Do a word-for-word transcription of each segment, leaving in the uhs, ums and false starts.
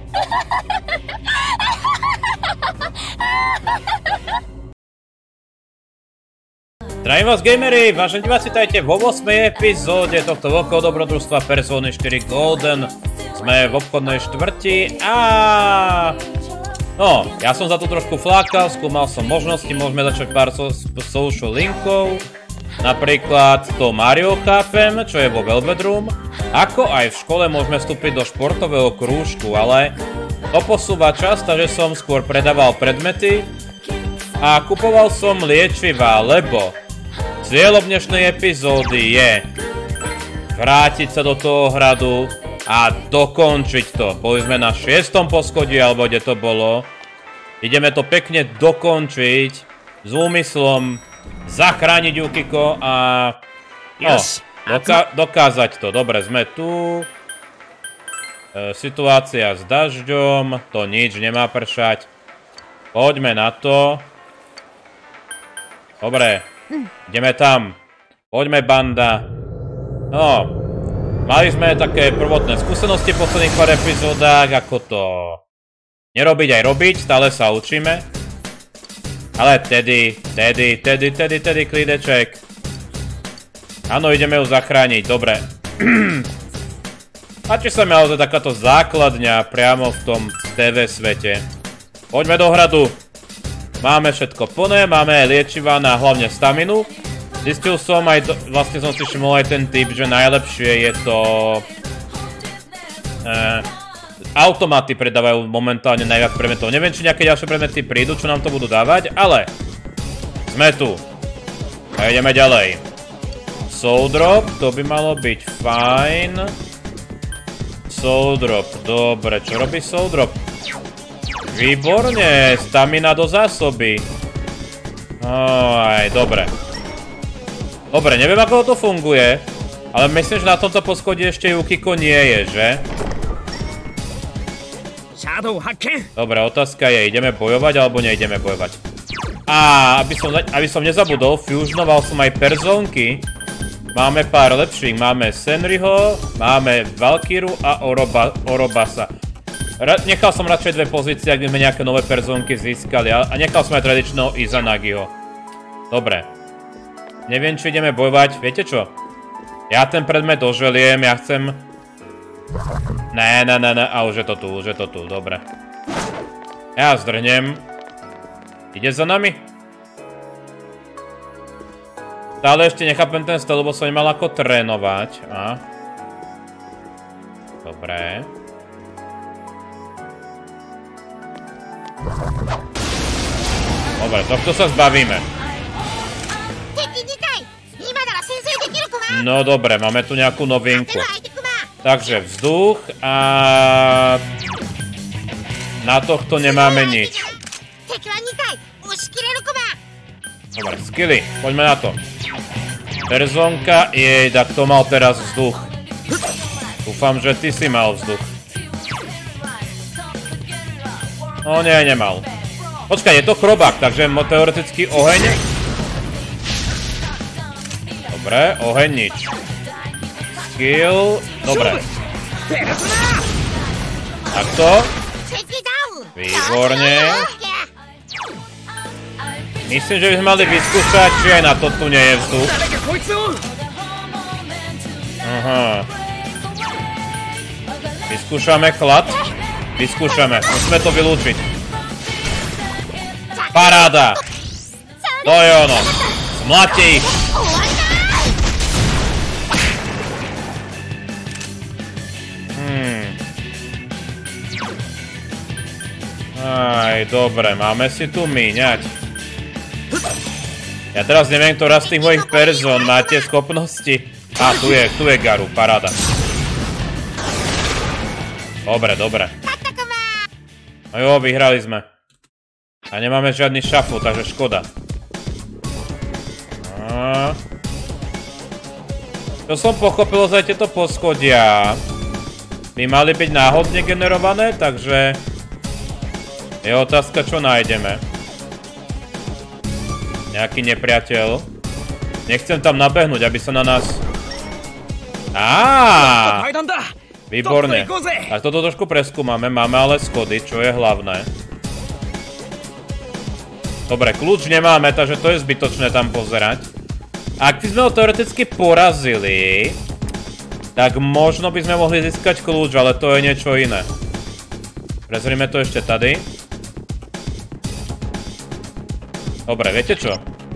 Zdravím vás, gamery, vážení diváci, vítajte vo ôsmej epizóde tohto veľkého dobrodružstva Persony štyri Golden. Sme v obchodnej štvrti a... No, ja som za to trošku flákal, skúmal som možnosti, môžeme začať pár so social linkov. Napríklad to Mario chápem, čo je vo Velvet Room. Ako aj v škole môžeme vstúpiť do športového krúžku, ale to posúva čas, takže som skôr predával predmety a kupoval som liečivá, lebo cieľom dnešnej epizódy je vrátiť sa do toho hradu a dokončiť to. Boli sme na šiestom poschodí, alebo kde to bolo. Ideme to pekne dokončiť s úmyslom zachrániť Yukiko a no, doká dokázať to. Dobre, sme tu. E, situácia s dažďom, to nič, nemá pršať. Poďme na to. Dobre, ideme tam. Poďme, banda. No, mali sme také prvotné skúsenosti v posledných pár epizódach, ako to nerobiť aj robiť, stále sa učíme. Ale tedy, tedy, tedy, tedy, tedy, klídeček. Áno, ideme ju zachrániť, dobre. Páči sa mi ale takáto základňa priamo v tom té vé svete. Poďme do hradu. Máme všetko plné, máme liečivá na hlavne staminu. Zistil som aj, to, vlastne som si všimol aj ten tip, že najlepšie je to... E, automaty predávajú momentálne najviac predmetov. Neviem, či nejaké ďalšie predmety prídu, čo nám to budú dávať, ale... Sme tu. A ideme ďalej. Soul Drop, to by malo byť fajn. Soul Drop, dobre, čo robí Soul Drop? Výborne, stamina do zásoby. Aj, dobre. Dobre, neviem, ako to funguje, ale myslím, že na tomto poschodí ešte Yukiko nie je, že? Dobre, otázka je, ideme bojovať, alebo neideme bojovať? Á, aby som, aby som nezabudol, fusionoval som aj persónky. Máme pár lepších, máme Senriho, máme Valkyru a Oroba, Orobasa. Nechal som radšej dve pozície, ak by sme nejaké nové persónky získali, a nechal som aj tradičného Izanagiho. Dobre. Neviem, či ideme bojovať, viete čo? Ja ten predmet oželiem, ja chcem... Ne, ne, ne, ne, a už je to tu, už je to tu, dobre. Ja zdrhnem. Ide za nami? Stále ešte nechápem ten styl, lebo som nemal ako trénovať, a... Dobre. Dobre, tohto sa zbavíme. No dobre, máme tu nejakú novinku. Takže vzduch a... Na tohto nemáme nič. Dobre, skilly, poďme na to. Persónka, jej, tak to mal teraz vzduch. Dúfam, že ty si mal vzduch. No nie, nemal. Počkaj, je to chrobák, takže teoreticky oheň. Dobre, oheň nič. Skill, dobre. Takto. Výborne. Myslím, že by sme mali vyskúšať, či aj na to tu nie je vzduch. Aha. Vyskúšame chlad. Vyskúšame, musíme to vylúčiť. Paráda! To je ono. Zmlate ich. Hmm. Aj, dobre, máme si tu míňať. Ja teraz neviem, ktorá z tých mojich persón má tie schopnosti. Á, tu je, tu je Garu, paráda. Dobre, dobre. No jo, vyhrali sme. A nemáme žiadny šafl, takže škoda. A... Čo som pochopil za tieto poschodia, by mali byť náhodne generované, takže... Je otázka, čo nájdeme. Nejaký nepriateľ. Nechcem tam nabehnúť, aby sa na nás... Á! Výborne. Tak toto trošku preskúmame, máme ale schody, čo je hlavné. Dobre, kľúč nemáme, takže to je zbytočné tam pozerať. Ak by sme ho teoreticky porazili, tak možno by sme mohli získať kľúč, ale to je niečo iné. Prezrime to ešte tady. Dobre, viete čo?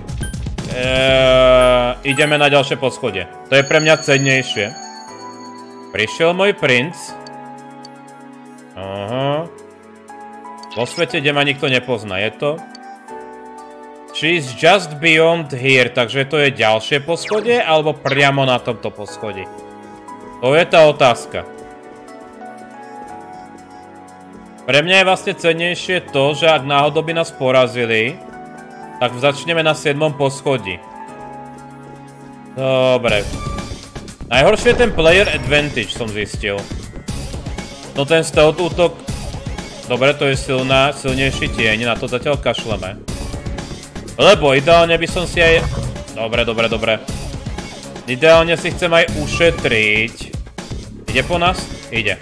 Eee, ideme na ďalšie poschodie. To je pre mňa cennejšie. Prišiel môj princ. Aha. Vo svete, kde ma nikto nepozná, je to? She's just beyond here, takže to je ďalšie poschodie, alebo priamo na tomto poschodí? To je tá otázka. Pre mňa je vlastne cennejšie to, že ak náhodou by nás porazili, tak začneme na siedmom poschodí. Dobre. Najhoršie je ten player advantage, som zistil. No ten stealth útok... Dobre, to je silná, silnejší tieň, na to zatiaľ kašleme. Lebo ideálne by som si aj... Dobre, dobre, dobre. Ideálne si chcem aj ušetriť. Ide po nás? Ide.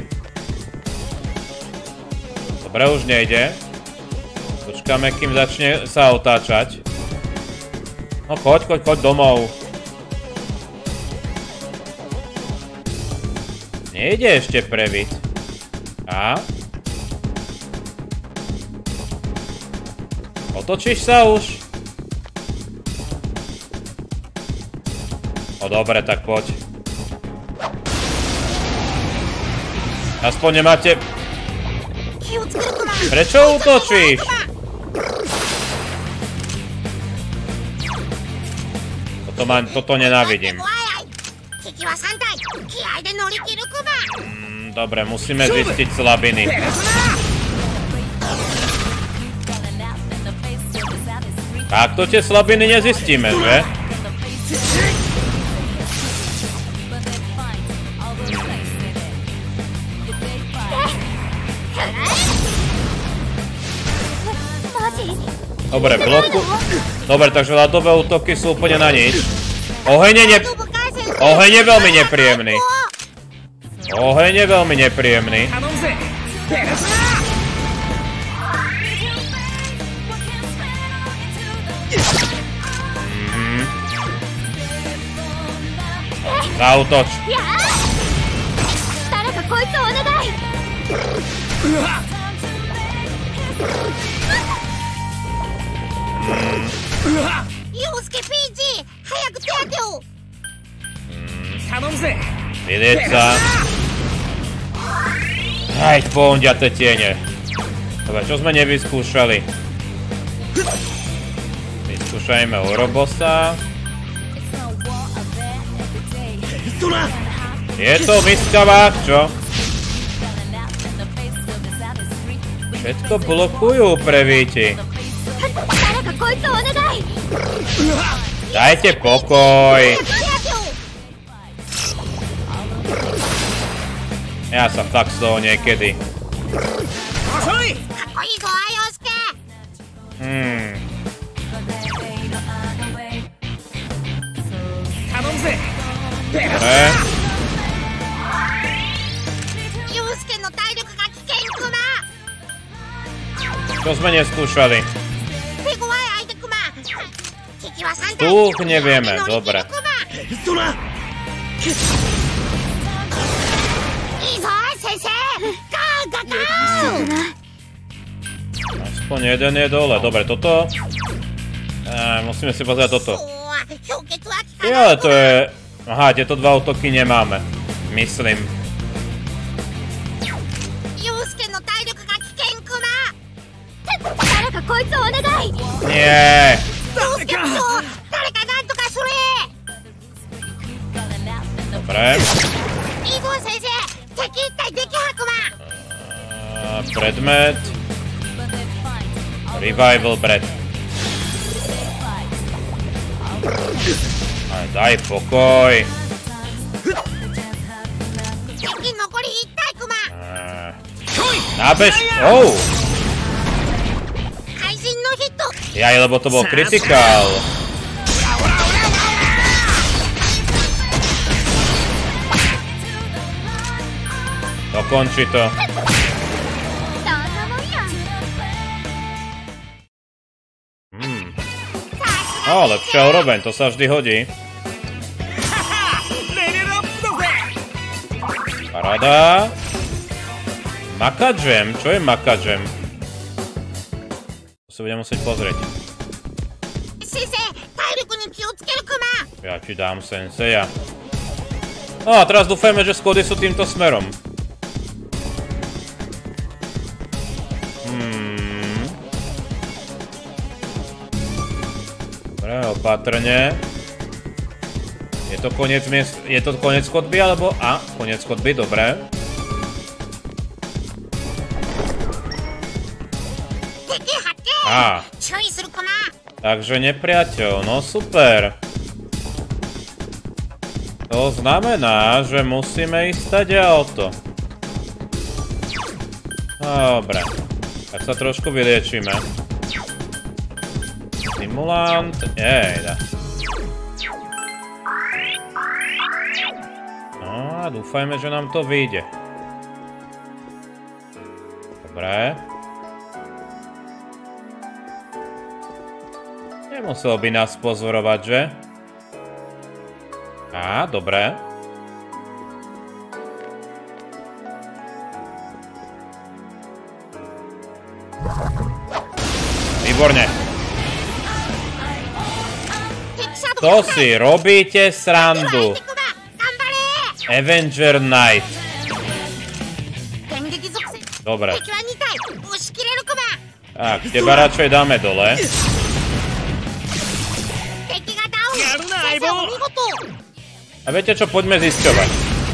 Dobre, už nejde. Počkáme, kým začne sa otáčať. No choď, choď, choď domov. Nejde ešte previť. A? Otočíš sa už? No dobre, tak poď. Aspoň nemáte... Prečo útočíš? Toto, ma, toto nenávidím. Mm, dobre, musíme zistiť slabiny. Takto tie slabiny nezistíme, že? Dobre, bloku... Dobre, takže ľadové útoky sú úplne na nič. Oheň je ne... Oheň je veľmi nepríjemný. Oheň je veľmi nepríjemný. Mhm. Zautoč. Vidieť sa. Aj, ponďate tiene. Dobre, čo sme nevyskúšali? Vyskúšajme Ourobosa. Je to miskavák, čo? Všetko blokujú prevíti. Dajte pokoj. Ja sa tak z toho niekedy. Hmm. Dobre. Čo sme neskúšali? Duch nevieme, dobre. Aspoň jeden je dole, dobre, toto... Eee, musíme si pozrieť toto. Je, ale to je... Aha, tieto dva útoky nemáme. Myslím. Nie. Dobre. Uh, predmet. Revival bread. Aj, daj pokoj. Uh, nábež. Oh. Jaj, lebo to bol kritikál. No konči to. Hmm. No, lepšia úroveň, to sa vždy hodí. Paráda. Makadžem, čo je makadžem? To sa budem musieť pozrieť. Ja ti dám senseja. No a teraz dúfajme, že schody sú týmto smerom. Hmm. Dobre, opatrne. Je to koniec miest... Je to koniec chodby, alebo... A, koniec chodby, dobre. Á. Takže nepriateľ, no super. To znamená, že musíme ísť stadiaľto. Dobre. Tak sa trošku vyliečíme. Stimulant. Jejda. No a dúfajme, že nám to vyjde. Dobre. Nemusel by nás pozorovať, že? Á, dobre. Výborne. To si robíte srandu. Avenger Knight. Dobre. Tak, teba radšej dáme dole. A viete čo, poďme zisťovať.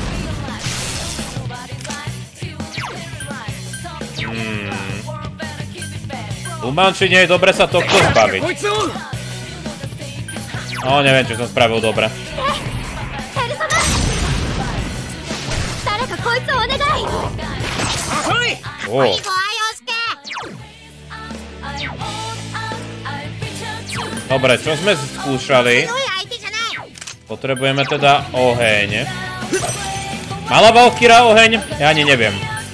Hmm. Umanči, nie je dobre sa tohto zbaviť. No, neviem, či som spravil dobre. Oh. Dobre, čo sme skúšali? Potrebujeme teda oheň. Mala Valkyra oheň? Ja ani neviem.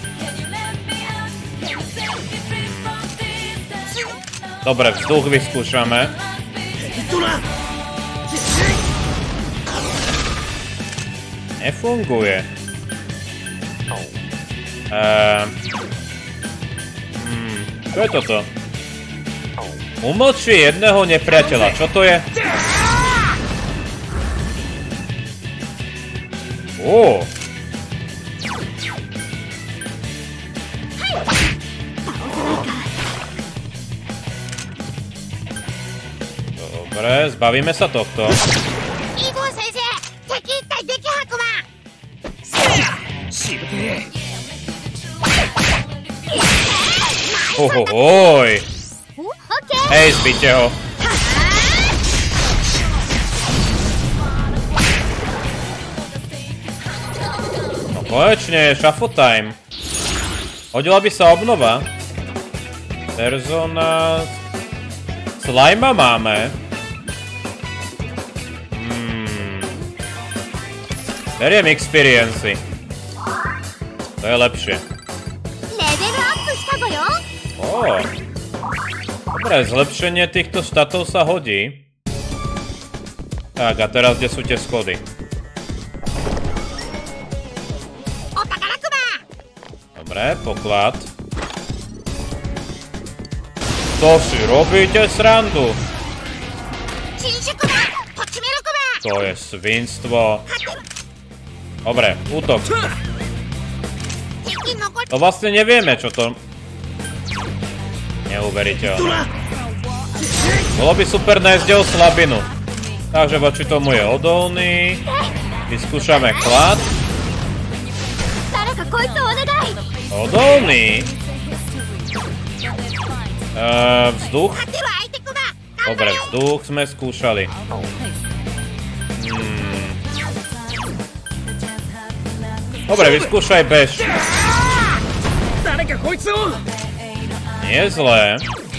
Dobre, vzduch vyskúšame. Nefunguje. Ehm... Hmm, čo je toto? Umlčí jedného nepriateľa. Čo to je? Ó. Dobre, zbavíme sa tohto. Ohohoj. Hej, zbite ho. Konečne, shuffle time. Hodila by sa obnova. Persona... Slajma máme. Hmm. Beriem experiency. To je lepšie. Ó. Dobre, zlepšenie týchto štátov sa hodí. Tak, a teraz kde sú tie schody? Dobre, poklad. To si robíte srandu. To je svinstvo. Dobre, útok. To vlastne nevieme, čo to... Neuveriteľné. Bolo by super nájsť jeho slabinu. Takže voči tomu je odolný. Vyskúšame chlad. Odolný. Eee, vzduch. Dobre, vzduch sme skúšali. Hmm. Dobre, vyskúšaj bež. Nie je zlé.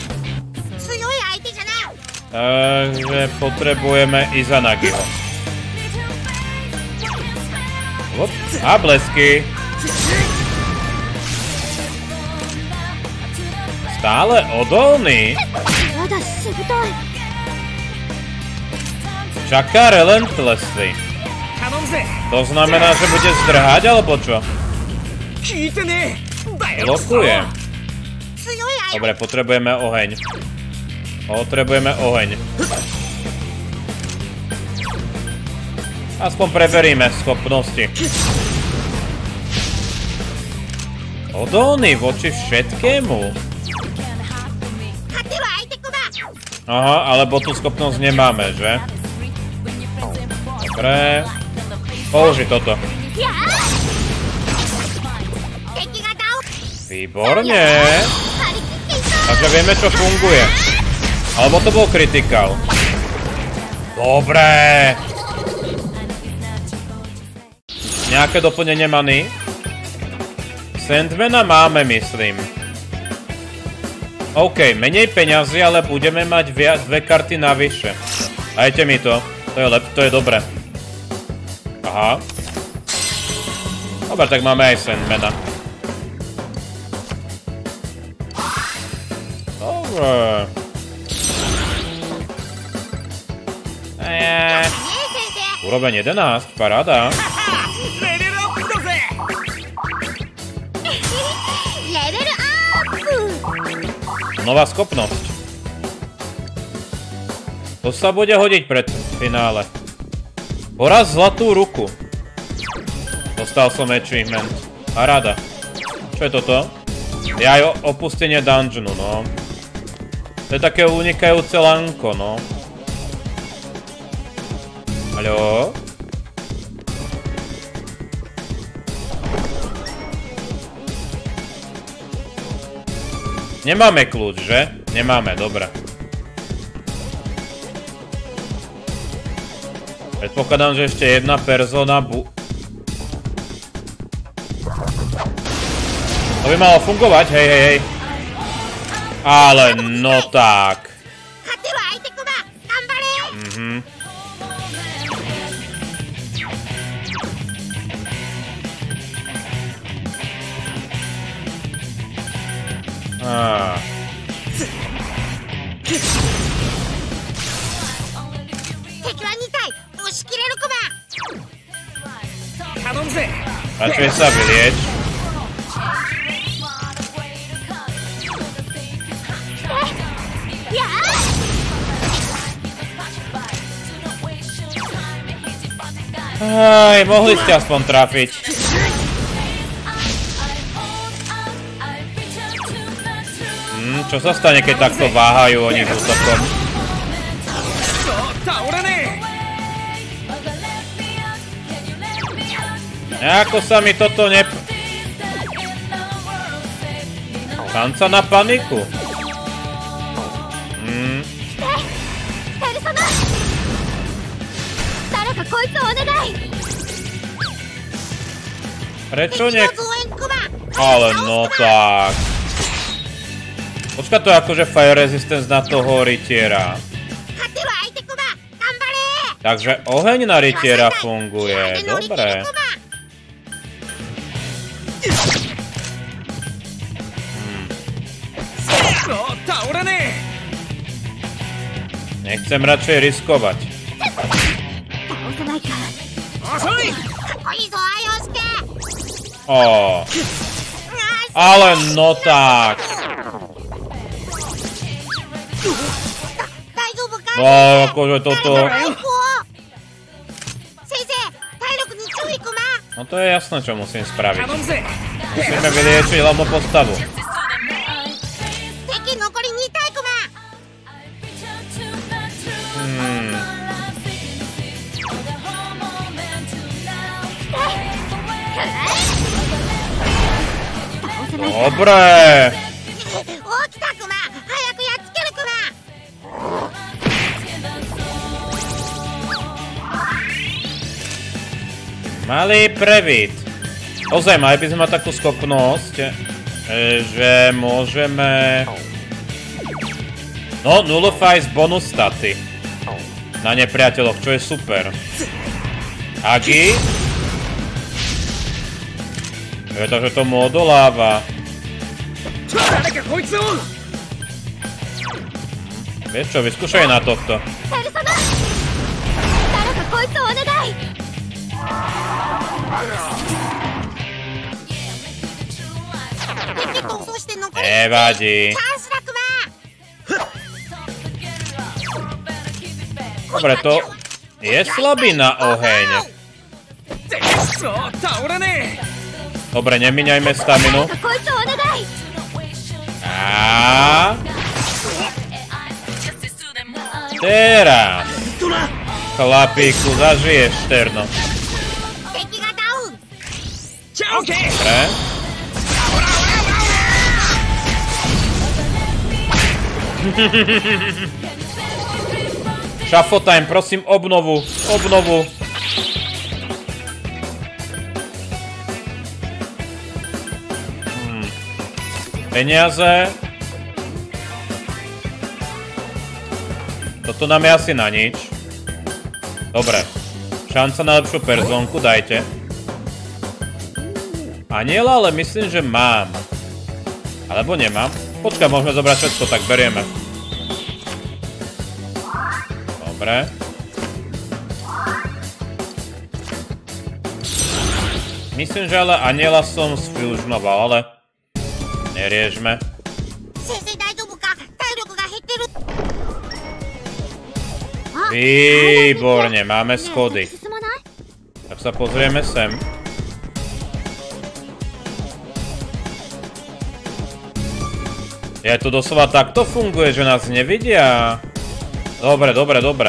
Takže potrebujeme Izanagiho. A blesky. stále odolný. Čaká relentlessly. To znamená, že bude zdrhať, alebo čo? Blokuje. Dobre, potrebujeme oheň. Potrebujeme oheň. Aspoň preveríme schopnosti. Odolný voči všetkému. Aha, alebo tú schopnosť nemáme, že? Dobre. Použi toto. Výborne. Takže vieme, čo funguje. Alebo to bol kritikál. Dobre. Nejaké doplnenie many? Sandmana máme, myslím. OK, menej peňazí, ale budeme mať dve karty navyše. Dajte mi to. To je lep, to je dobré. Aha. Dobre, tak máme aj Sandmana. Dobre. Eee. Úroveň jedenásť, paráda. Nová schopnosť. To sa bude hodiť pred finále. Poraz zlatú ruku. Dostal som achievement. Paráda. Čo je toto? Je aj opustenie dungeonu, no. To je také unikajúce lanko, no. Haló? Nemáme kľúč, že? Nemáme, dobre. Predpokladám, že ešte jedna persona bu... To by malo fungovať, hej, hej, hej. Ale no tak. Mhm. Ah. Radšej sa vylieč. Aj, mohli ste aspoň trafiť. Hm, čo sa stane, keď takto váhajú oni s útokom? Nejako sa mi toto nep... Šanca na paniku. Hm. Prečo ne... Ale no tak. Počka, to je akože fire resistance na toho rytiera. Takže oheň na rytiera funguje. Dobre. Hm. Nechcem radšej riskovať. Ó. Ale no tak. No, akože toto... No to je jasné, čo musím spraviť. Musíme vyliečiť hlavnú postavu. Hmm. Dobre. Malý prevít. Ozaj, mali by sme mať takú schopnosť, že môžeme... No, nullify z bonus staty. Na nepriateľoch, čo je super. Agi? Je to, že tomu odoláva. Vieš čo, vyskúšaj na tohto. Nevadí. Dobre, to je slabý na oheň. Dobre, nemíňajme staminu. A teraz. Chlapíku, zažiješ, Šterno. Dobre. Shuffle time, prosím, obnovu, obnovu. Hmm. Peniaze. Toto nám je asi na nič. Dobre. Šanca na lepšiu perzónku, dajte. Aniela, ale myslím, že mám. Alebo nemám. Počkaj, môžeme zobrať všetko, tak berieme. Dobre. Myslím, že ale aniela som sfusionoval, ale neriežme. Výborne, máme schody. Tak sa pozrieme sem. Je to doslova takto funguje, že nás nevidia. Dobre, dobre, dobre.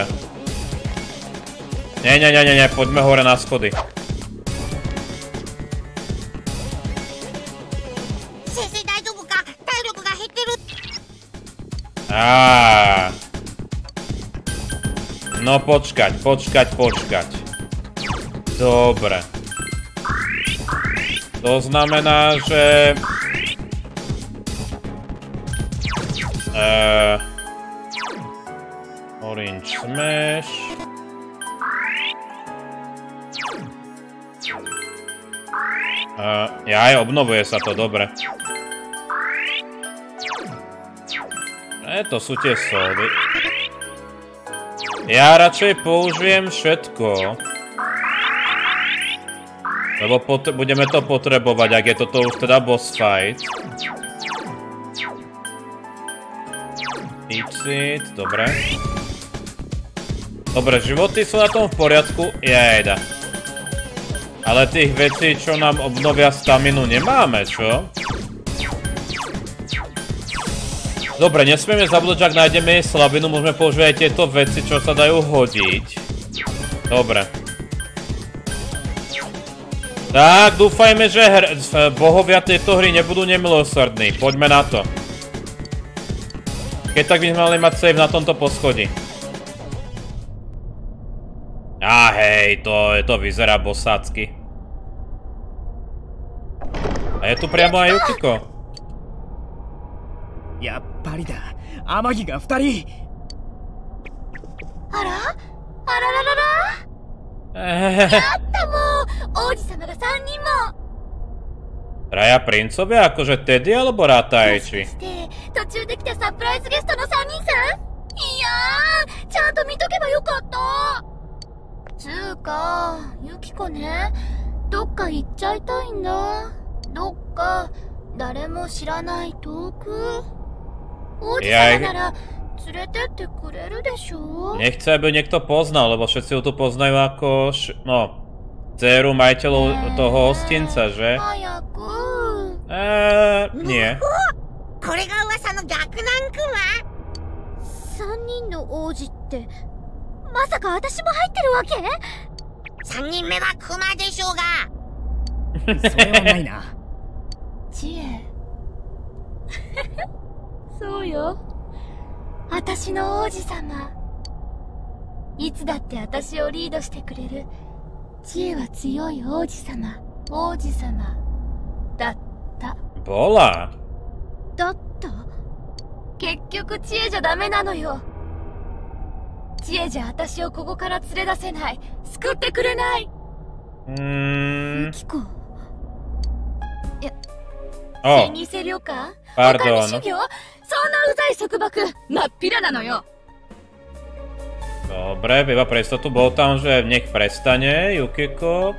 Nie, nie, nie, nie, poďme hore na schody. Á. No počkať, počkať, počkať. Dobre. To znamená, že... Uh, orange smash. Uh, jaj, obnovuje sa to, dobre. E, to sú tie sódy. Ja radšej použijem všetko. Lebo budeme to potrebovať, ak je toto už teda boss fight. Exit, dobre. Dobre, životy sú na tom v poriadku, jajda. Ale tých vecí, čo nám obnovia staminu, nemáme, čo? Dobre, nesmieme zabudnúť, že ak nájdeme jej slabinu, môžeme používať aj tieto veci, čo sa dajú hodiť. Dobre. Tak, dúfajme, že bohovia tejto hry nebudú nemilosrdní. Poďme na to. Keď tak by sme mali mať save na tomto poschodí. Á, hej, to, to vyzerá bosácky. A je tu priamo aj Yukiko. やっぱりだ。天城が二人。 あら？あらららら。やったもう。王子様が三人も。 Traja princovia? Akože Teddy alebo Rataichi? 途中で来たサプライズゲストの三人さん？いやー、ちゃんと見とけばよかった。つーか、ユキコね、どっか行っちゃいたいんだ。どっか誰も知らない遠く。王子様なら連れてってくれるでしょ？ Nechce, aby niekto poznal, lebo všetci ju tu poznajú ako, š... no, dceru majiteľov toho hostinca, že? Eee, nie. これが噂の逆難君は？三人の王子って、まさか私も入ってるわけ？三人目はクマでしょうが。 それはないな。 知恵。そうよ。私の王子様。いつだって私をリードしてくれる。知恵は強い王子様。王子様。だった。 Bola. だった？結局知恵じゃダメなのよ。知恵じゃ私をここから連れ出せない。救ってくれない。 うーん。 ユキコ。いや。 お。 偽旅館？ Pardon. そんなうざい束縛、まっぴらなのよ。 Dobre, iba pre istotu, bol tam, že nech prestane, Yukiko.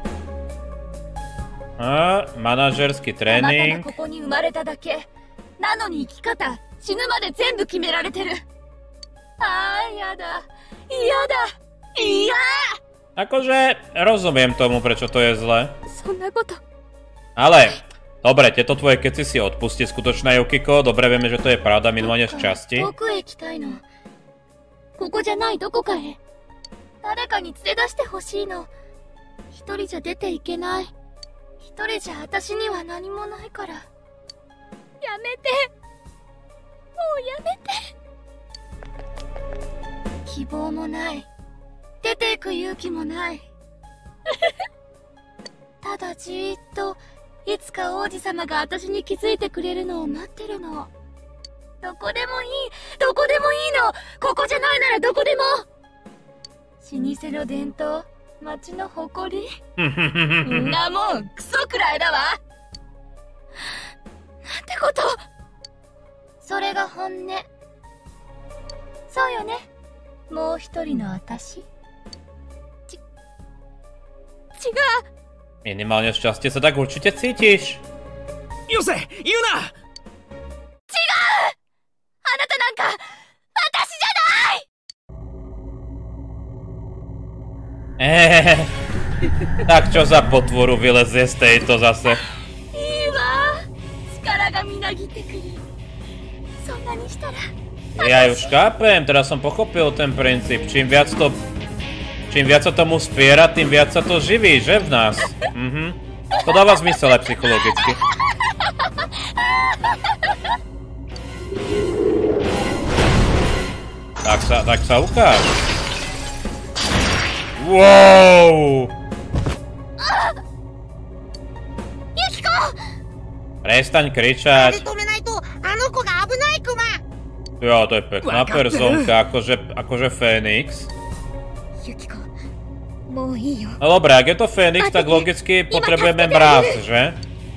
A, manažerský tréning. ここに生まれただけ。なのに生き方、死ぬまで全部決められてる。ああ、やだ。嫌だ。嫌。 Akože rozumiem tomu, prečo to je zle. そんなこと。 Ale, dobre, tieto tvoje keci si odpustí skutočná Yukiko. Dobre, vieme, že to je pravda minimálne z časti. 遠くへ行きたいの。ここじゃないどこかへ。誰かに連れ出してほしいの。一人じゃ出ていけない。一人じゃ私には何もないから。やめて。もうやめて。希望もない。出ていく勇気もない。ただじーっと、いつか王子様が私に気づいてくれるのを待ってるの。どこでもいい、どこでもいいの。ここじゃないならどこでも。老舗の伝統、町の誇り。んなもん、クソくらいだわ。なんてこと。それが本音。そうよね。もう一人の私。ち、違う。 Minimálne v časti sa tak určite cítiš. よせ言うな。 あなたなんか私じゃない。 Ehehe. Tak čo za potvoru vylezie z tejto zase? いいわ。力がみなぎってくる。そんなにしたら。 Ja už chápem, teraz som pochopil ten princíp. Čím viac to... Čím viac sa tomu spiera, tým viac sa to živí, že v nás? Mhm. To dáva zmysel aj psychologicky. Tak sa, tak sa ukáž. Wow! Yukiko! Prestaň kričať. Jo, to je pekná personka, akože, akože Fénix. Yukiko,もういいよ。 No dobré, ak je to Fénix, tak logicky potrebujeme mráz, že?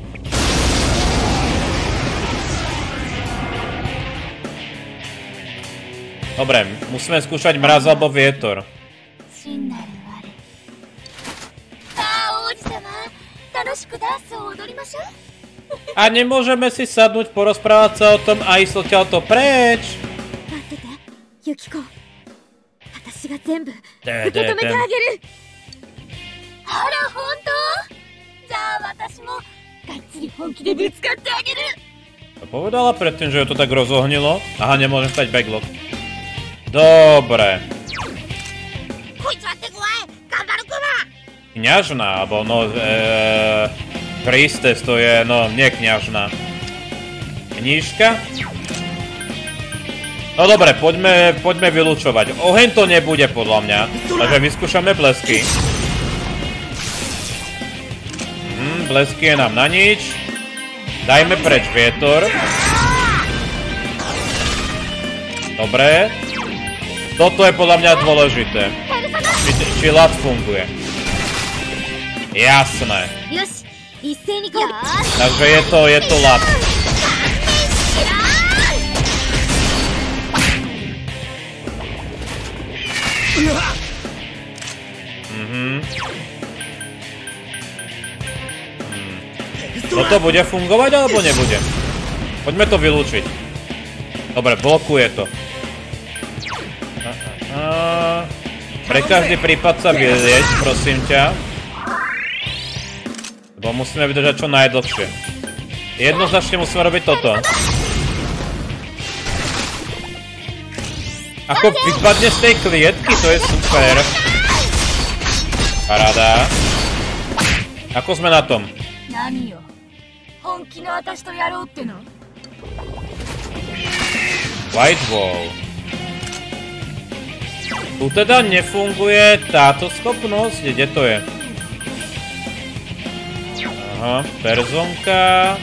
Dobre, musíme skúšať mráz alebo vietor. A nemôžeme si sadnúť, porozprávať sa o tom a ísť odtiaľto preč? ユキコ、私が全部受け止めてあげる。あら、本当？じゃあ私もがっつり本気でぶつかってあげる。 Povedala predtým, že ju to tak rozohnilo? Aha, nemôžem stať backlog. Dobre. Kňažná, alebo no... Eee, priestess to je, no, nie kňažná. Knížka? No dobre, poďme, poďme vylúčovať. Oheň to nebude podľa mňa, takže vyskúšame blesky. Hm, blesky je nám na nič. Dajme preč vietor. Dobre. Toto je podľa mňa dôležité. Či, či lat funguje. Jasné. Takže je to, je to lat. Mhm. Toto bude fungovať, alebo nebude? Poďme to vylúčiť. Dobre, blokuje to. Pre každý prípad sa vylieť, prosím ťa. Lebo musíme vydržať čo najdlhšie. Jednoznačne musíme robiť toto. Ako vypadne z tej klietky, to je super. Paráda. Ako sme na tom? White Wall. Tu teda nefunguje táto schopnosť, kde to je? Aha, personka.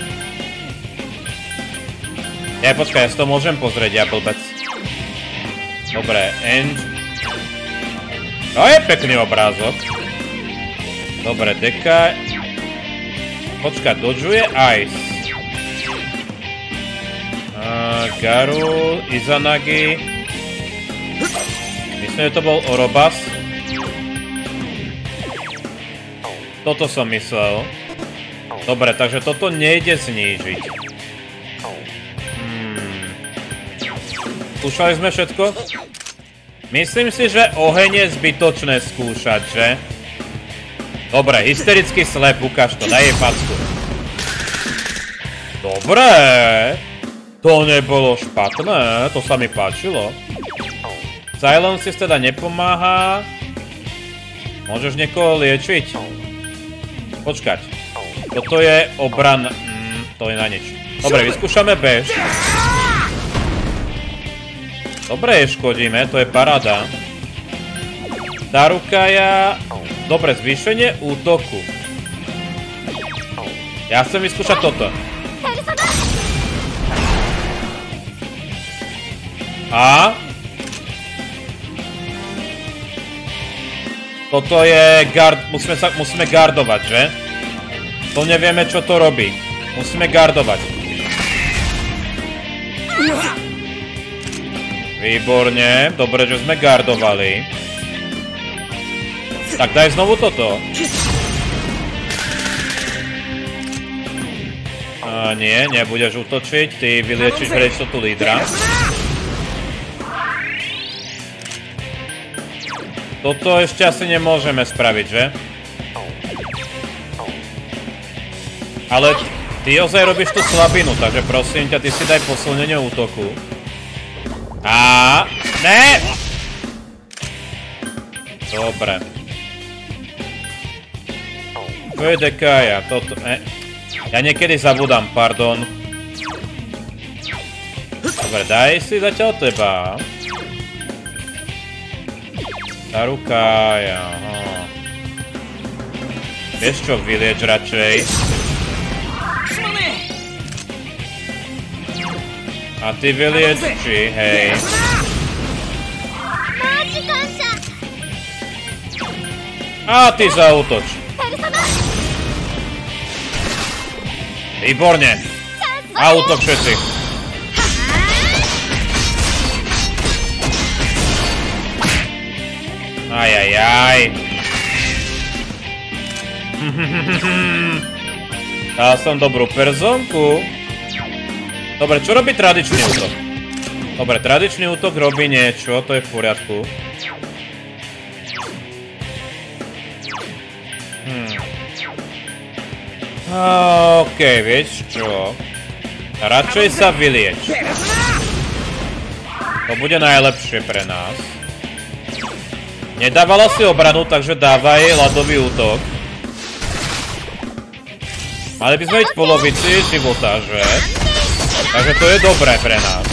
Ja počkaj, ja si to môžem pozrieť, ja blbec. Dobre, end. To je pekný obrázok. Dobre, deka. Počkaj, dodžuje Ice. Uh, Garu, Izanagi. Myslím, že to bol Orobas. Toto som myslel. Dobre, takže toto nejde znížiť. Hmm. Skúšali sme všetko? Myslím si, že oheň je zbytočné skúšať, že? Dobre, hysterický slep, ukáž to, daj jej facku. Dobre. To nebolo špatné, to sa mi páčilo. Silences teda nepomáha. Môžeš niekoho liečiť? Počkať. Toto je obran... Mm, to je na nič. Dobre, vyskúšame bež. Dobre, je škodíme, to je paráda. Darukaja... Dobre, zvýšenie útoku. Ja chcem vyskúšať toto. A? Toto je gard... Musíme, sa, musíme gardovať, že? To nevieme, čo to robí. Musíme gardovať. Výborne. Dobre, že sme gardovali. Tak daj znovu toto. A nie, nebudeš útočiť. Ty vyliečiš hrečistotu lídra. Toto ešte asi nemôžeme spraviť, že? Ale ty ozaj robíš tú slabinu, takže prosím ťa, ty si daj posilnenie útoku. A ne! Dobre. To je dekaja, toto... Ne. Ja niekedy zabudám, pardon. Dobre, daj si zatiaľ teba. Darukaja, aha. Vieš čo, vylieč radšej. A ty vylieč či, hej. A ty zaútoč. Výborne. A útok všetci. Ajajaj. Dal som dobrú persónku. Dobre, čo robí tradičný útok? Dobre, tradičný útok robí niečo, to je v poriadku. Hmm. OK, vieš čo? Radšej sa vylieč. To bude najlepšie pre nás. Nedávala si obranu, takže dávaj jej ľadový útok. Mali by sme ísť v polovici života, že? Takže to je dobré pre nás.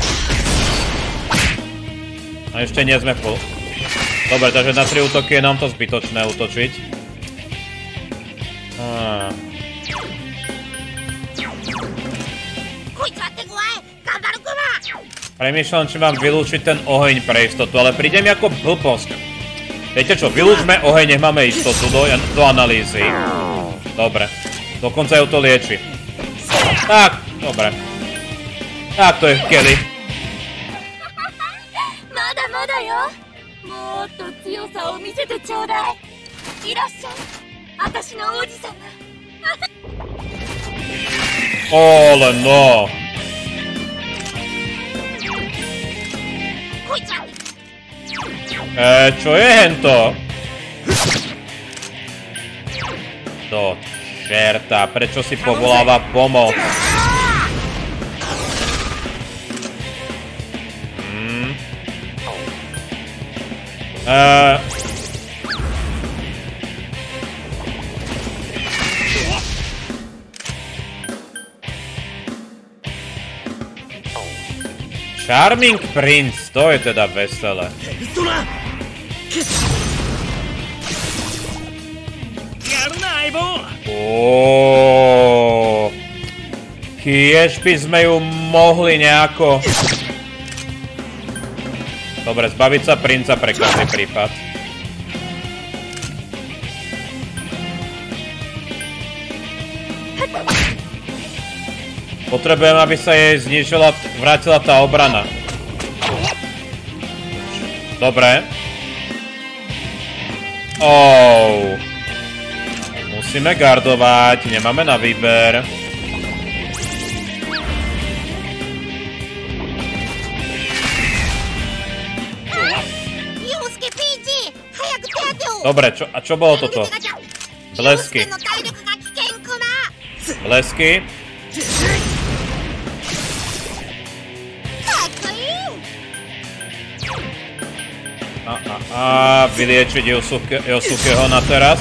A ešte nie sme v pol... Dobre, takže na tri útoky je nám to zbytočné útočiť. Ah. Premýšľam, či mám vylúčiť ten oheň pre istotu, ale príde mi ako blbosť. Viete čo, vylúčme oheň, nech máme istotu do, do analýzy. Dobre. Dokonca ju to lieči. Tak, dobre. Tak, to je Kelly. Mada, mada jo. Motto tsuyosa o misete choudai. Irassai. Atashi no oji-sama. Ale no. Eee, čo je hento? Do čerta, prečo si povoláva pomoc? Hmm. Eee... Charming Prince, to je teda veselé. Oooo. Kiež by sme ju mohli nejako... Dobre, zbaviť sa princa pre každý prípad. Potrebujem, aby sa jej znižila, vrátila tá obrana. Dobre. Oh. Musíme gardovať, nemáme na výber. Dobre, čo, a čo bolo toto? Blesky. Blesky. A, a, a, vyliečiť Yosuke, Yosukeho na teraz.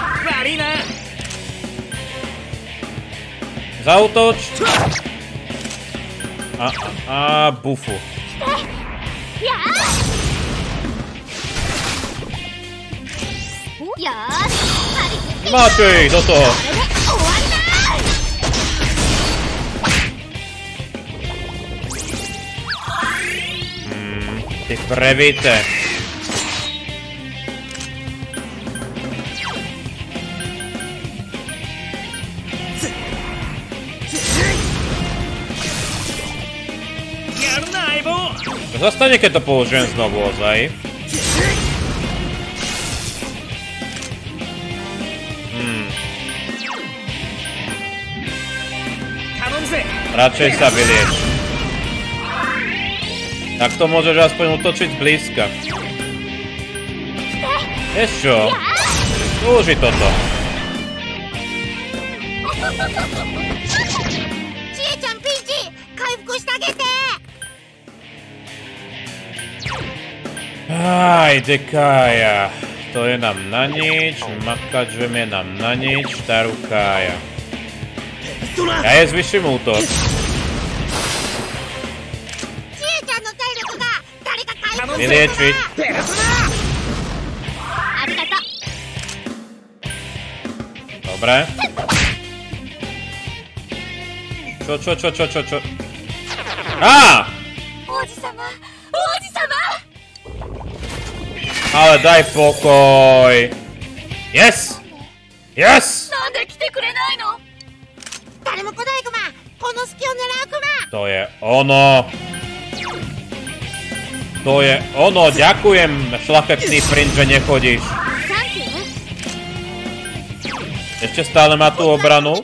Zautoč. A, a, a, bufu. Máte ich do toho. Hmm, ty prevíte. Čo sa stane, keď to použijem znovu ozaj? Radšej sa vylieč. Tak to môžeš aspoň utočiť blízka. Vieš čo? Použi toto. Aj, dekája. To je nám na nič, makačem je nám na nič, starú kája. Ja je zvyším útok. Vyliečiť. Dobre. Čo, čo, čo, čo, čo, čo? Á! Ale daj pokoj. Yes! Yes! To je ono. To je ono. Ďakujem, šlachetný princ, že nechodíš. Ešte stále má tú obranu.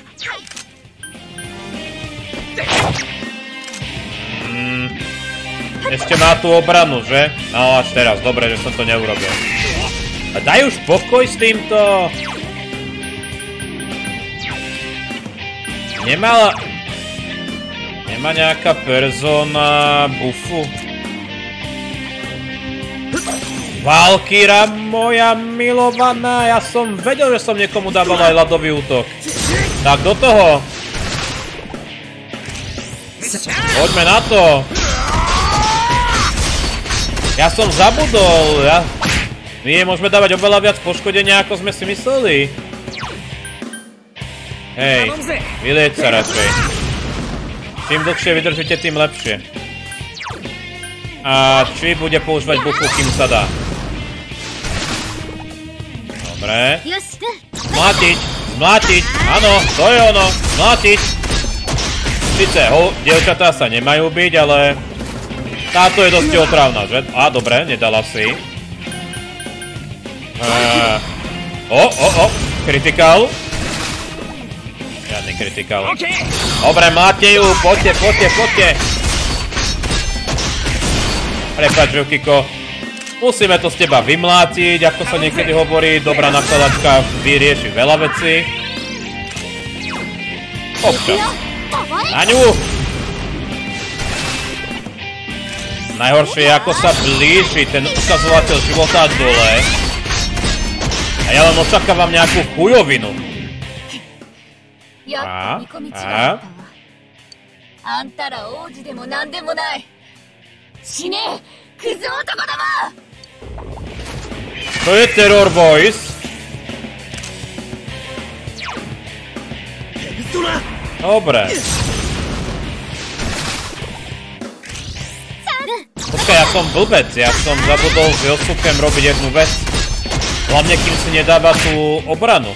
Mm, ešte má tú obranu, že? No až teraz, dobre, že som to neurobil. A daj už pokoj s týmto. Nemala... Nemá nejaká persona bufu? Valkyra moja milovaná, ja som vedel, že som niekomu dával aj ľadový útok. Tak do toho. Poďme na to. Ja som zabudol. Ja... My môžeme dávať oveľa viac poškodenia, ako sme si mysleli. Hej, vylieť sa radšej. Čím dlhšie vydržíte, tým lepšie. A či bude používať bufu, kým sa dá. Dobre. Zmlátiť, zmlátiť, áno, to je ono, zmlátiť. Sice, ho, dievčatá sa nemajú byť, ale... Táto je dosť otrávna, že? Á, dobre, nedala si. Eee... O, o, o, kritikál. Žiadny kritikál. Dobre, máte ju, poďte, poďte, poďte. Prepáč, Yukiko. Musíme to z teba vymlátiť, ako sa niekedy hovorí. Dobrá nakladačka vyrieši veľa vecí. Občas. Na ňu! Najhoršie je, ako sa blíži ten ukazovateľ života dole. A ja len očakávam nejakú chujovinu. A? A? To je Terror Boys. Dobre. Počkaj, ja som blbec, ja som zabudol s Yosukem robiť jednu vec. Hlavne, kým si nedáva tú obranu.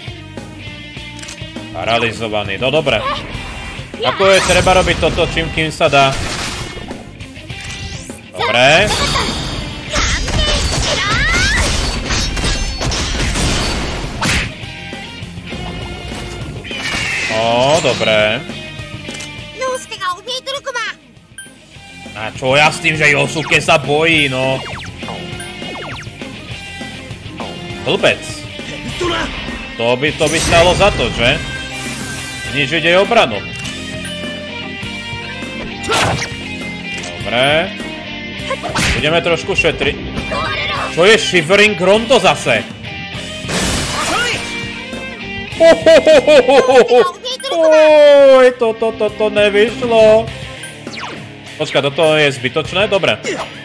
Paralizovaný, no dobre. Ako je treba robiť toto, čím kým sa dá. Dobre. Ó, dobré. A čo ja s tým, že Yosuke sa bojí, no? Blbec. To by, to by stalo za to, že? Nič ide obranu. Dobre. Budeme trošku šetriť. Čo je Shivering Rondo zase? Oj, toto, toto nevyšlo. Počkaj, toto je zbytočné? Dobre.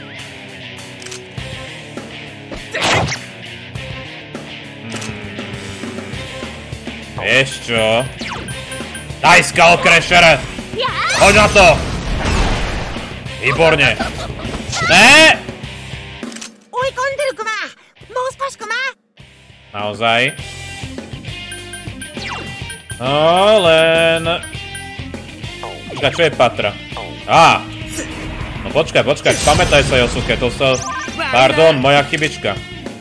Vieš čo? Daj Skull Crusher! Poď na to! Výborne. Ne! Naozaj? No len... Počkaj, čo je Patra? Á! No počkaj, počkaj, pamätaj sa, Yosuke, to sa... Pardon, moja chybička.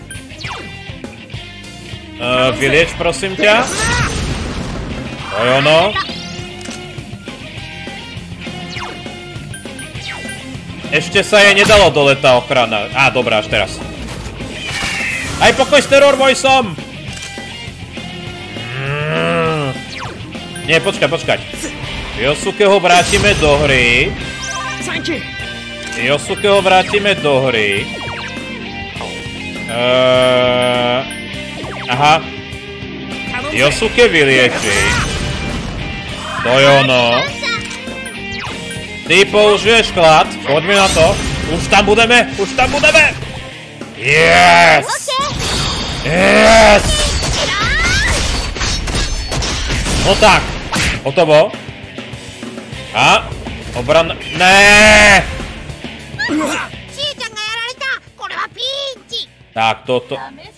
Uh, vylieč, prosím ťa. To je ono. Ešte sa jej nedalo dole tá ochrana. Á, dobrá, až teraz. Aj pokoj s Terror Voiceom! Mm. Nie, počkaj, počkaj. Yosuke ho vrátime do hry. Yosuke ho vrátime do hry. Uh, aha. Yosuke vylieči. To je ono. Ty použiješ chlad. Poďme na to. Už tam budeme, už tam budeme. Yes! Yes! No tak. Hotovo. A? Obran... Né! Tak, toto...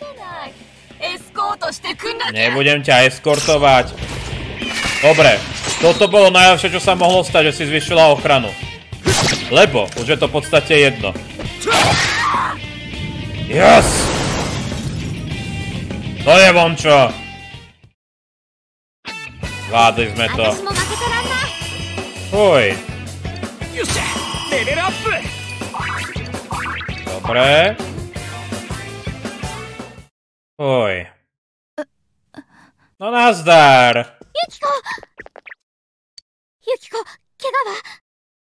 Nebudem ťa eskortovať. Dobre. Toto bolo najlepšie, čo sa mohlo stať, že si zvyšila ochranu. Lebo už je to v podstate jedno. Yes! To je vončo. Zvládli sme to. Oj. Dobre. Oj. No nazdar. Yukiko! Yukiko, 怪我は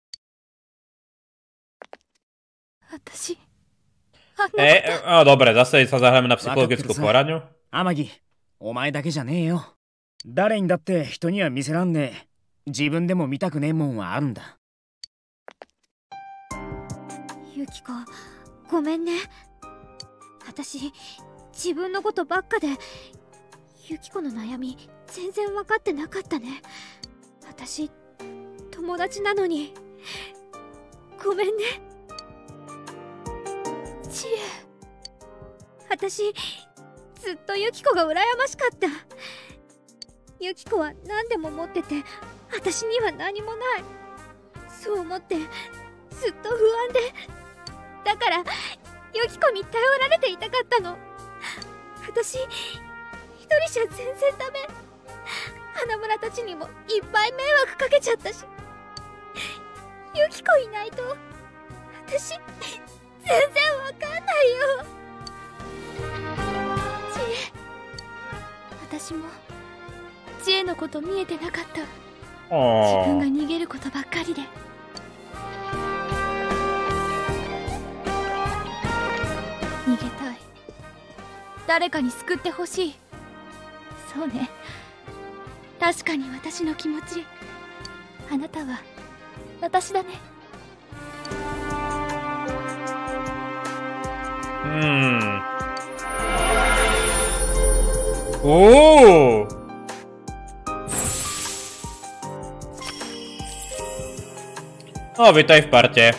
私 E, no dobre, zase sa zahráme na psychologickú poradňu. 天城、お前だけじゃねえよ。誰にだって人には見せらんねえ。自分でも見たくねえもんはあるんだ。 ユキコ、ごめんね。私、自分のことばっかで、ユキコの悩み、全然分かってなかったね。私、友達なのに。ごめんね。知恵。私、ずっとユキコが羨ましかった。ユキコは何でも持ってて、私には何もない。そう思って、ずっと不安で。だから、ユキコに頼られていたかったの。私、一人じゃ全然ダメ。花村たちにもいっぱい迷惑かけちゃったし。ユキコいないと、私、全然わかんないよ。知恵、私も、知恵のこと見えてなかった。自分が逃げることばっかりで。逃げたい。誰かに救ってほしい。そうね。確かに私の気持ち。あなたは私だね。 うん。おお。No, vítaj v parte.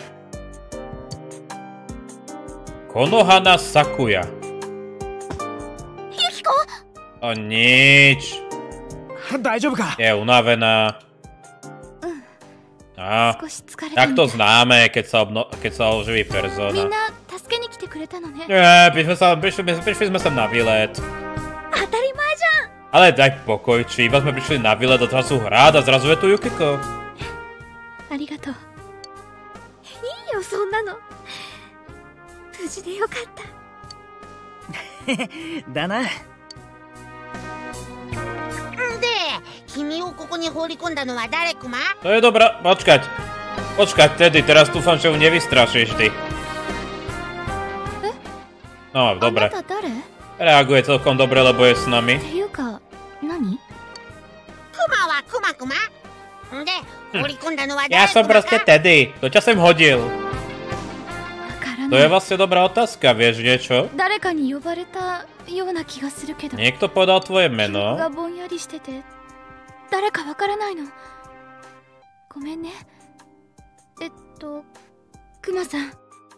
Konohana Sakuya. Yukiko! O nič. 大丈夫か? Je unavená. A, tak to známe, keď sa, obno keď sa oživí persona. Minna, 助けに来てくれたのね. Nie, prišli, sa, prišli, prišli sme sem na výlet. 当たり前じゃん. Ale daj pokoj, či iba sme prišli na výlet a zrazu hrát a zrazu je tu Yukiko. ありがとう。いいよ、そんなの。無事でよかった。 だな。 で、君をここに放り込んだのは誰クマ？ To je dobrá, počkať. Počkať tedy, teraz dúfam, že ju nevystrašíš ty. No, dobre. あなた誰？ Reaguje celkom dobre, lebo je s nami. っていうか、何？ クマはクマクマ？で、放り込んだのは Ja 誰 som クマ proste か？ Teddy. To ťa sem hodil. わから To な je い。 vlastne dobrá otázka, vieš niečo? 誰かに呼ばれたような気がするけど。 Niekto povedal tvoje 記憶 meno? がぼんやりしてて、誰かわからないの。ごめんね。えっと、クマさん。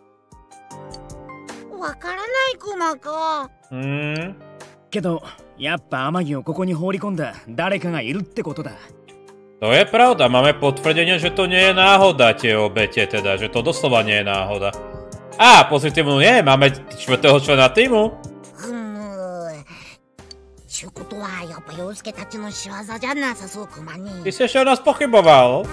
わからないクマか。 Hmm. けど、やっぱ天城をここに放り込んだ誰かがいるってことだ。 To je pravda, máme potvrdenie, že to nie je náhoda, tie obete teda, že to doslova nie je náhoda. Á, pozitívnu nie, máme štvrtého člena týmu. ふむ。ちゅうことはやっぱ陽介たちの仕業じゃなさそうクマに。 Ty si ešte o nás pochyboval.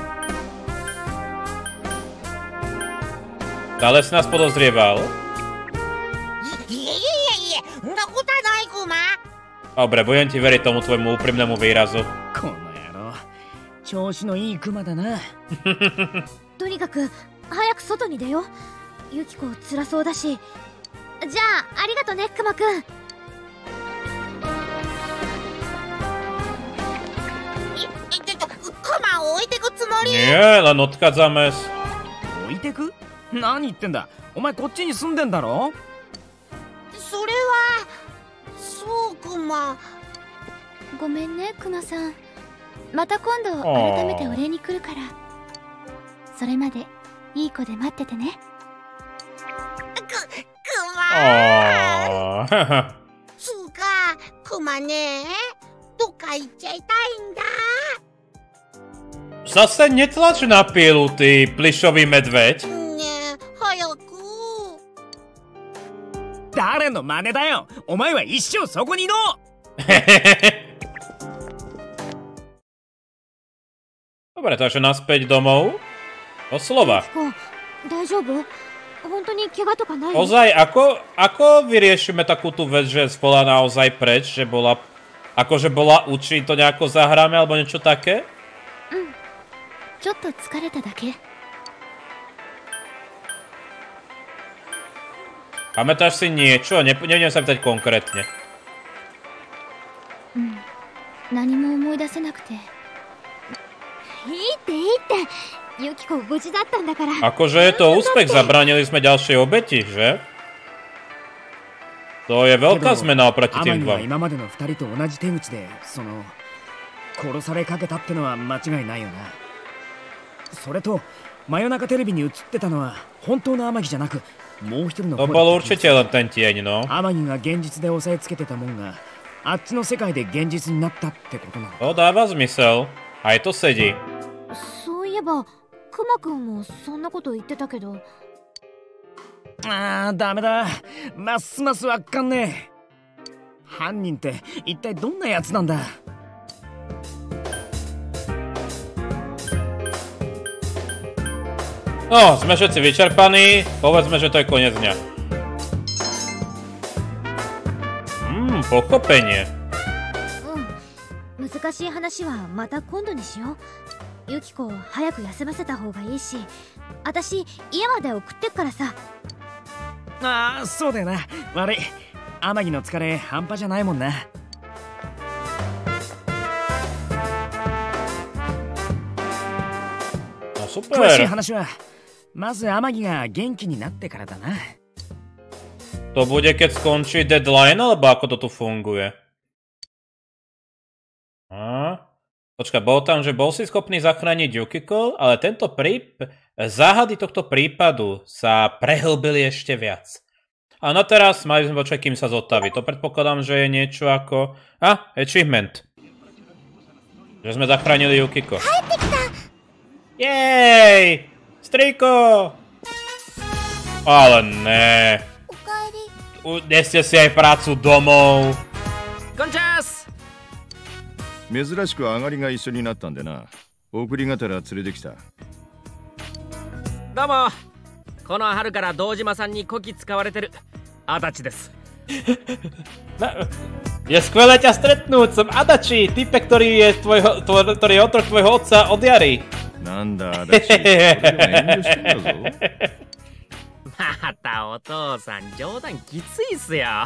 Dále si nás podozrieval. いえいえいえいえ、そんなことはないクマ。 Dobre, budem ti veriť tomu tvojmu úprimnému výrazu. この野郎、調子のいいクマだな。 とにかく早く外に出よう。ユキコ辛そうだし。じゃあありがとね、クマくん。 え、え、ちょっと、クマを置いてくつもり？ Nie, len odchádzame. 置いてく？何言ってんだ。お前こっちに住んでんだろ？ それは、そうクマ。 ごめんね、クマさん。また今度あー改めてお礼に来るから。それまでいい子で待っててね。 く、クマ。 Oh. そうか、クマね。どっか行っちゃいたいんだ。 Zase netlač na pílu, ty plišový medveď. ねえ、早く。 誰の真似だよ。お前は一生そこにいろ。 Dobre, takže naspäť domov. Doslova. ユキコ、大丈夫？本当に怪我とかない？ Ozaj, ako, ako vyriešime takú tú vec, že bola naozaj preč, že bola, akože bola učiť to nejako zahráme, alebo niečo také? ちょっと疲れただけ。 Pamätáš si niečo? Ne, neviem sa pýtať konkrétne. うん。何も思い出せなくて。いいっていいって。ユキコ無事だったんだから。 Akože je to úspech, zabránili sme ďalšej obeti, že? To je veľká zmena oproti 天 tým 城は dvom. 今までの二人と同じ手口で、その殺されかけたってのは間違いないよな。それと真夜中テレビに映ってたのは本当の天城じゃなく、もう一人の To 方 bol だった気がす určite る。 len ten tieň, no. 天城が現実で押さえつけてたもんが、あっちの世界で現実になったってことなの。 To dáva zmysel. Aj to sedí. そういえばクマくんもそんなこと言ってたけど。 ああ、ダメだ。ますますわかんねえ。犯人って一体どんなやつなんだ。 No, sme všetci vyčerpaní. Povedzme, že to je koniec dňa. Hmm, pochopenie. うん。難しい話はまた今度にしよう。ユキコ早く休ませた方がいいし、私家まで送ってっからさ。 ああ、そうだよな。悪い。天城の疲れ半端じゃないもんな。 No 詳しい super. 話はまず天城が元気になってからだな。 To bude, keď skončí deadline, alebo ako to tu funguje? A? Počkaj, bol tam, že bol si schopný zachrániť Yukiko, ale tento príp... záhady tohto prípadu sa prehlbili ešte viac. A na teraz mali sme počkať, kým sa zotaví. To predpokladám, že je niečo ako... A, achievement. Že sme zachránili Yukiko. Jej! Strýko! Ale ne. おかえり。 Neste si aj prácu domov. Končas! 珍しく上がりが一緒になったんでな。送りがてら連れてきた。 どうも、この春から堂島さんにこき使われてる足立です。 Je skvelé ťa stretnúť, som Adachi, type, ktorý je tvojho, tvoj, ktorý je otrok tvojho otca od Jary. なんだ、Adachi、俺は遠慮してんだぞ。 またお父さん、冗談きついっすよ。あ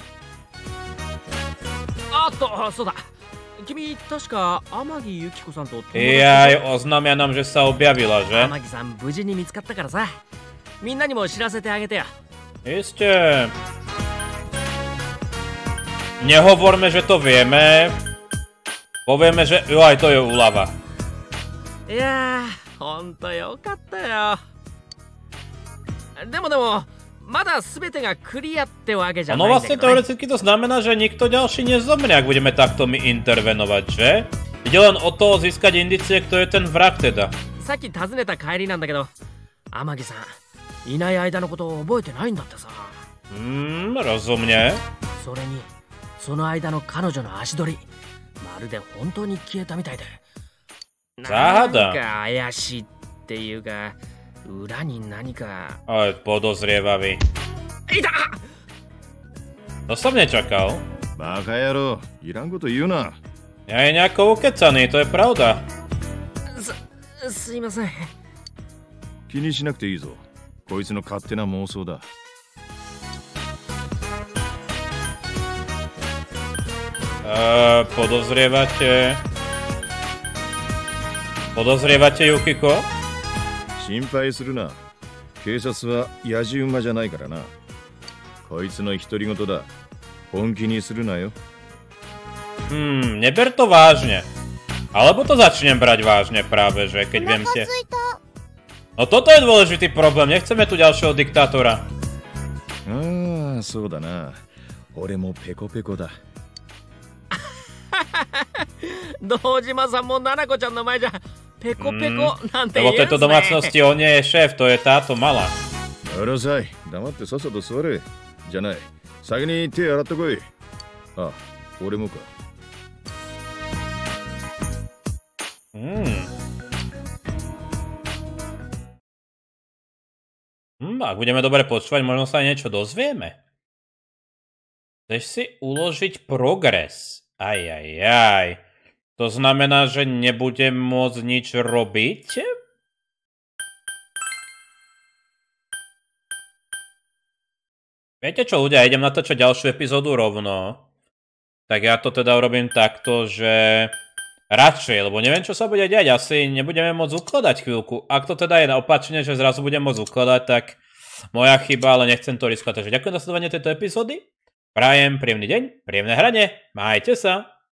っと、そうだ。君、確か天城由紀子さんと友達で。 いやー、oznámia nám, že sa objavila, že? 天城さん、無事に見つかったからさ。みんなにも知らせてあげてよ。 Isté. Nehovorme, že to vieme. Povieme, že jo, aj to je úlava. いやー、ほんとよかったよ。でもでも、まだ全てがクリアってわけじゃないん Ono だけ vlastne どね。 teoreticky to znamená, že nikto ďalší nezomrie, ak budeme takto my intervenovať, že? Ide len o to získať indície, kto je ten vrah teda. さっき訪ねた帰りなんだけど、天城さん、いない間のことを覚えてないんだってさ。 Hmm, rozumne. それに、その間の彼女の足取り、まるで本当に消えたみたいで。なんか怪しいっていうか、裏に何か。 Oj, podozrievavý. いた! To som nečakal. バカ野郎、いらんこと言うな。 Ja je nejako ukecaný, to je pravda. す、すいません。 気にしなくていいぞ。こいつの勝手な妄想だ。 Uh, podozrievate... Podozrievate Yukiko? 心配するな。警察はやじ馬じゃないからな。こいつの独り言だ。本気にするなよ。 Hmm, neber to vážne. Alebo to začnem brať vážne práve, že keď viem tie... No toto je dôležitý problém, nechceme tu ďalšieho diktátora. ああ、そうだな。俺もペコペコだ。 堂島さんも七子ちゃんの前じゃペコペコなんて言 Lebo え tejto んすね。 domácnosti on nie je šéf, to je táto malá. うるさい。黙ってさっさと座れ。じゃない。先に手洗ってこい。あ、俺もか。 Hmm. Hmm, ak budeme dobre počúvať, možno sa aj niečo dozvieme. Chceš si uložiť progres. Aj, aj, aj. To znamená, že nebudem môcť nič robiť? Viete čo, ľudia, idem natáčať ďalšiu epizódu rovno. Tak ja to teda urobím takto, že... Radšej, lebo neviem, čo sa bude diať. Asi nebudeme môcť ukladať chvíľku. Ak to teda je opačne, že zrazu budem môcť ukladať, tak moja chyba, ale nechcem to riskovať. Takže ďakujem za sledovanie tejto epizódy. Prajem príjemný deň, príjemné hranie. Majte sa.